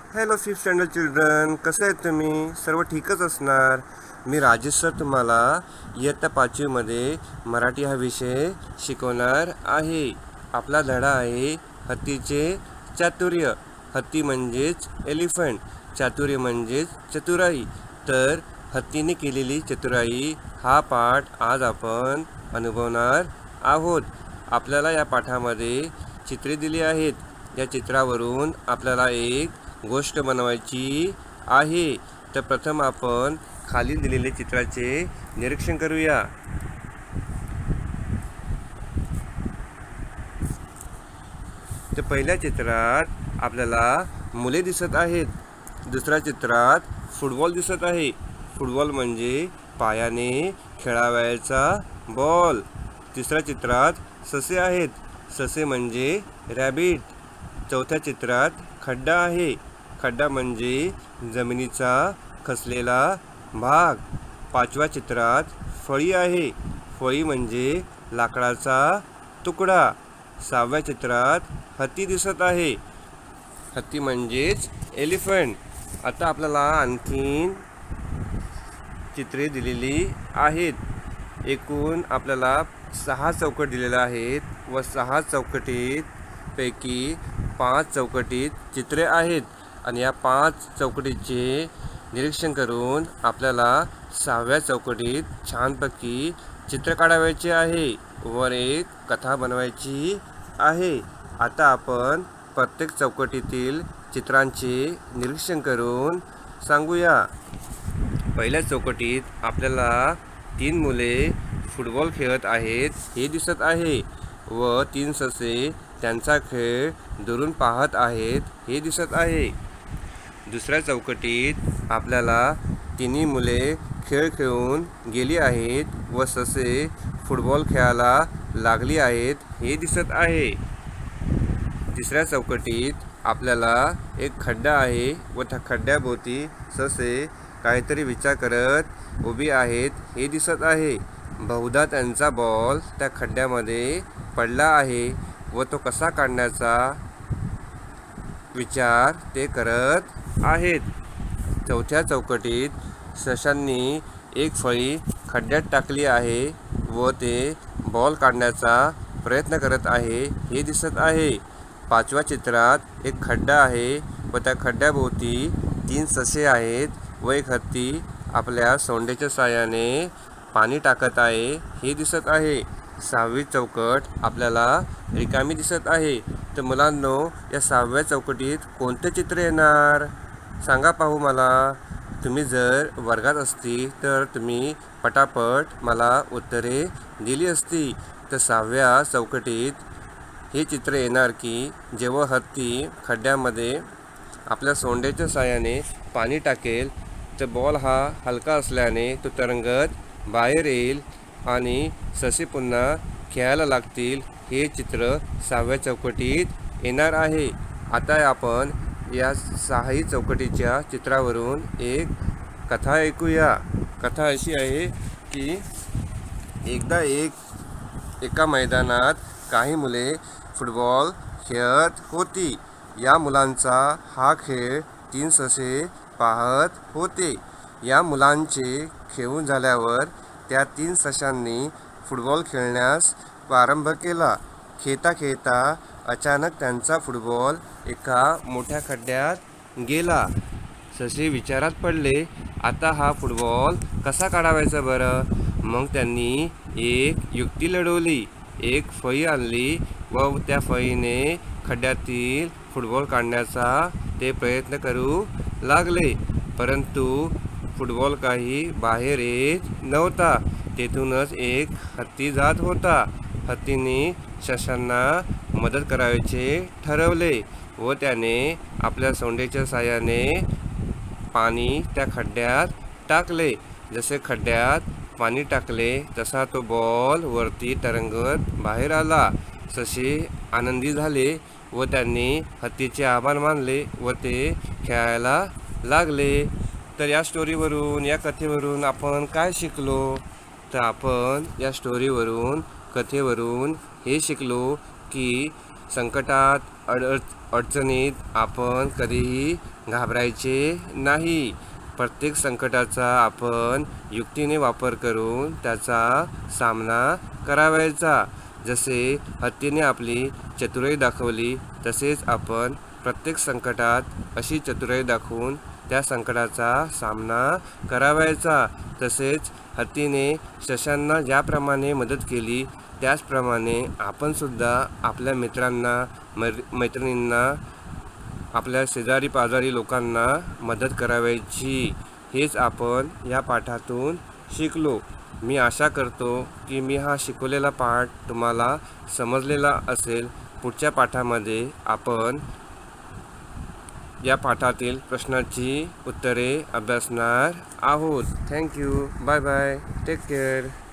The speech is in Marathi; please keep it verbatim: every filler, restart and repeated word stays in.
हॅलो फिफ्थ स्टँडर्ड चिल्ड्रन, कसे आहेत तुम्ही? सर्व ठीकच असणार. मी राजेश सर तुम्हाला इयत्ता पाचवीमध्ये मराठी हा विषय शिकवणार आहे. आपला धडा आहे हत्तीचे चातुर्य. हत्ती म्हणजेच एलिफंट, चातुर्य म्हणजेच चतुराई. तर हत्तीने केलेली चतुराई हा पाठ आज आपण अनुभवणार आहोत. आपल्याला या पाठामध्ये चित्रे दिली आहेत. या चित्रावरून आपल्याला एक गोष्ट बनवायची आहे. तर प्रथम आपण खाली दिलेले चित्राचे निरीक्षण करूया. तर पहिल्या चित्रात आपल्याला मुले दिसत आहेत. दुसऱ्या चित्रात फुटबॉल दिसत आहे. फुटबॉल म्हणजे पायाने खेळावयाचा बॉल. तिसऱ्या चित्रात ससे आहेत. ससे म्हणजे रॅबिट. चौथ्या चित्रात खड्डा आहे. खड्डा म्हणजे जमिनीचा खचलेला भाग. पाचव्या चित्रात फळी आहे. फळी म्हणजे लाकडाचा तुकडा. सहाव्या चित्रात हत्ती दिसत आहे. हत्ती म्हणजेच एलिफंट. आता आपल्याला आणखीन चित्रे दिलेली आहेत. एकूण आपल्याला सहा चौकट दिलेल्या आहेत व सहा चौकटीत पैकी पाच चौकटीत चित्रे आहेत. आणि या पाच चौकटीचे निरीक्षण करून आपल्याला सहाव्या चौकटीत छानपैकी चित्र काढायचे आहे. वर एक कथा बनवायची आहे. आता आपण प्रत्येक चौकटीतील चित्रांचे निरीक्षण करून सांगूया. पहिल्या चौकटीत आपल्याला तीन मुले फुटबॉल खेळत आहेत हे दिसत आहे व तीन ससे त्यांचा खेळ दुरून पाहत आहेत हे दिसत आहे. दुसऱ्या चौकटीत आपल्याला तिन्ही मुले खेळ खेळून गेली आहेत व ससे फुटबॉल खेळायला लागली आहेत हे दिसत आहे. तिसऱ्या चौकटीत आपल्याला एक खड्डा आहे व त्या खड्ड्याभोवती ससे काहीतरी विचार करत उभी आहेत हे दिसत आहे. बहुधा त्यांचा बॉल त्या खड्ड्यामध्ये पडला आहे व तो कसा काढण्याचा विचार ते करत आहेत. चौथ्या चौकटीत सशांनी एक फळी खड्ड्यात टाकली आहे व ते बॉल काढण्याचा प्रयत्न करत आहे हे दिसत आहे. पाचव्या चित्रात एक खड्डा आहे व त्या खड्ड्याभोवती तीन ससे आहेत व एक हत्ती आपल्या सोंडेच्या साहाय्याने पाणी टाकत आहे हे दिसत आहे. सहावी चौकट आपल्याला रिकामी दिसत आहे. तर मुलांनो, या सहाव्या चौकटीत कोणते चित्र येणार सांगा पाहू मला. तुम्ही जर वर्गात असती तर तुम्ही पटापट मला उत्तरे दिली असती. तर सहाव्या चौकटीत हे चित्र येणार की जेव्हा हत्ती खड्ड्यामध्ये आपल्या सोंडेच्या साहाय्याने पाणी टाकेल तर बॉल हा हलका असल्याने तो तरंगत बाहेर येईल आणि ससे पुन्हा खेळायला लागतील. हे चित्र सहाव्या चौकटीत येणार आहे. आता आपण या सहाही चौकटीच्या चित्रावरून एक कथा ऐकूया. कथा अशी आहे की एकदा एक एका मैदानात काही मुले फुटबॉल खेळत होती. या मुलांचा हा खेळ तीन ससे पाहत होते. या मुलांचे खेळून झाल्यावर त्या तीन सशांनी फुटबॉल खेळण्यास प्रारंभ केला. खेळता खेळता अचानक त्यांचा फुटबॉल एका मोठ्या खड्ड्यात गेला. ससे विचारात पडले, आता हा फुटबॉल कसा काढावायचा बरं? मग त्यांनी एक युक्ती लढवली. एक फळी आणली व त्या फळीने खड्ड्यातील फुटबॉल काढण्याचा ते प्रयत्न करू लागले. परंतु फुटबॉल काही बाहेर येत नव्हता. तेथूनच एक हत्ती जात होता. हत्तीने सशांना मदत करायचे ठरवले व त्याने आपल्या सोंडेच्या साहाय्याने पाणी त्या खड्ड्यात टाकले. जसे खड्ड्यात पाणी टाकले तसा तो बॉल वरती तरंगत बाहेर आला. ससे आनंदी झाले व त्यांनी हत्तीचे आभार मानले व ते खेळायला लागले. तर या स्टोरीवरून, या कथेवरून आपण काय शिकलो? तर आपण या स्टोरीवरून, कथेवरून हे शिकलो की संकटात, अड अडचणीत आपण कधीही घाबरायचे नाही. प्रत्येक संकटाचा आपण युक्तीने वापर करून त्याचा सामना करावायचा. जसे हत्तीने आपली चतुराई दाखवली तसेच आपण प्रत्येक संकटात अशी चतुराई दाखवून त्या संकटाचा सामना करावायचा. तसेच हत्तीने सशांना ज्याप्रमाणे मदत केली त्याचप्रमाणे आपणसुद्धा आपल्या मित्रांना मै मैत्रिणींना आपल्या शेजारी पाजारी लोकांना मदत करावायची. हेच आपण या पाठातून शिकलो. मी आशा करतो की मी हा शिकवलेला पाठ तुम्हाला समजलेला असेल. पुढच्या पाठामध्ये आपण या पाठातील प्रश्नाची उत्तरे अभ्यासणार आहोत. Thank you. Bye bye. Take care.